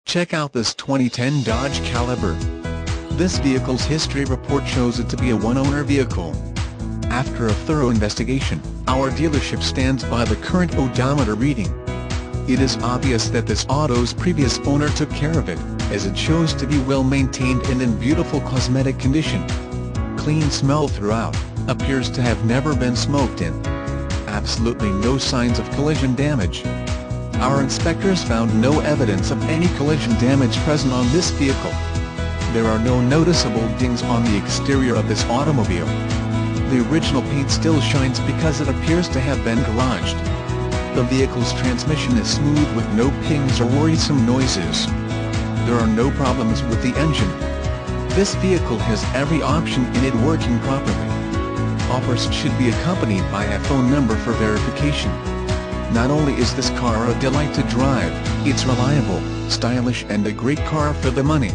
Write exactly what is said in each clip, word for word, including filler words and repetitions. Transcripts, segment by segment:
Check out this twenty ten Dodge Caliber. This vehicle's history report shows it to be a one-owner vehicle. After a thorough investigation, our dealership stands by the current odometer reading. It is obvious that this auto's previous owner took care of it, as it shows to be well maintained and in beautiful cosmetic condition. Clean smell throughout, appears to have never been smoked in. Absolutely no signs of collision damage. Our inspectors found no evidence of any collision damage present on this vehicle. There are no noticeable dings on the exterior of this automobile. The original paint still shines because it appears to have been garaged. The vehicle's transmission is smooth with no pings or worrisome noises. There are no problems with the engine. This vehicle has every option in it working properly. Offers should be accompanied by a phone number for verification. Not only is this car a delight to drive, it's reliable, stylish and a great car for the money.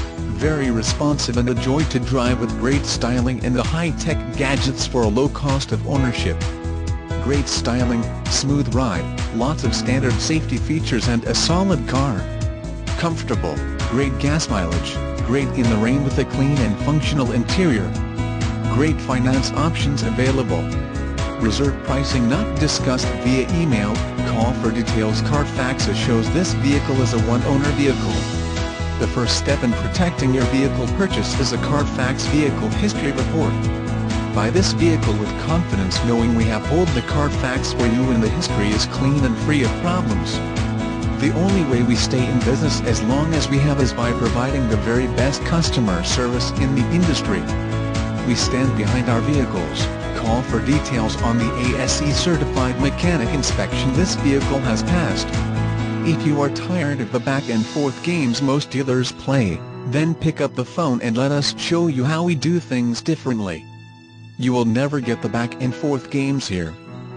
Very responsive and a joy to drive with great styling and the high-tech gadgets for a low cost of ownership. Great styling, smooth ride, lots of standard safety features and a solid car. Comfortable, great gas mileage, great in the rain with a clean and functional interior. Great finance options available. Reserve pricing not discussed via email. Call for details. Carfax shows this vehicle is a one-owner vehicle. The first step in protecting your vehicle purchase is a Carfax Vehicle History Report. Buy this vehicle with confidence knowing we have pulled the Carfax for you and the history is clean and free of problems. The only way we stay in business as long as we have is by providing the very best customer service in the industry. We stand behind our vehicles. Call for details on the A S E certified mechanic inspection this vehicle has passed. If you are tired of the back and forth games most dealers play, then pick up the phone and let us show you how we do things differently. You will never get the back and forth games here.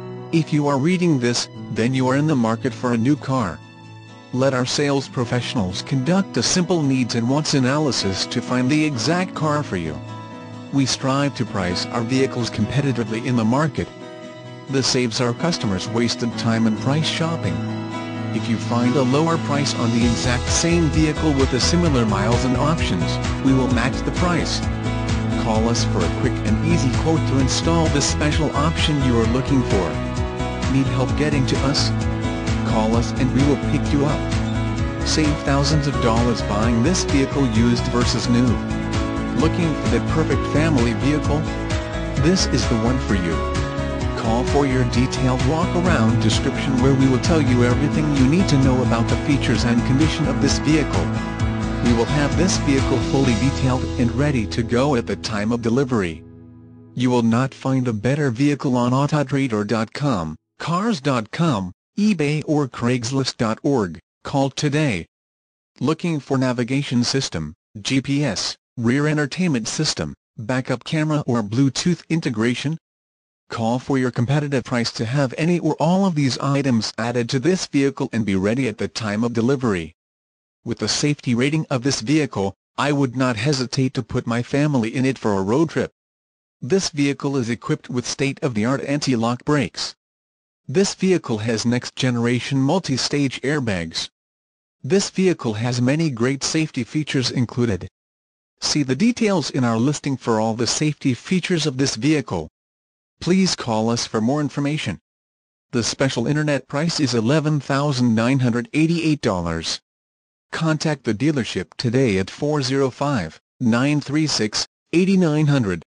If you are reading this, then you are in the market for a new car. Let our sales professionals conduct a simple needs and wants analysis to find the exact car for you. We strive to price our vehicles competitively in the market. This saves our customers wasted time and price shopping. If you find a lower price on the exact same vehicle with the similar miles and options, we will match the price. Call us for a quick and easy quote to install this special option you are looking for. Need help getting to us? Call us and we will pick you up. Save thousands of dollars buying this vehicle used versus new. Looking for the perfect family vehicle? This is the one for you. Call for your detailed walk-around description where we will tell you everything you need to know about the features and condition of this vehicle. We will have this vehicle fully detailed and ready to go at the time of delivery. You will not find a better vehicle on Autotrader dot com, Cars dot com, eBay or Craigslist dot org. Call today. Looking for navigation system, G P S, rear entertainment system, backup camera or Bluetooth integration? Call for your competitive price to have any or all of these items added to this vehicle and be ready at the time of delivery. With the safety rating of this vehicle, I would not hesitate to put my family in it for a road trip. This vehicle is equipped with state-of-the-art anti-lock brakes. This vehicle has next-generation multi-stage airbags. This vehicle has many great safety features included. See the details in our listing for all the safety features of this vehicle. Please call us for more information. The special internet price is eleven thousand nine hundred eighty-eight dollars. Contact the dealership today at four oh five, nine three six, eight nine zero zero.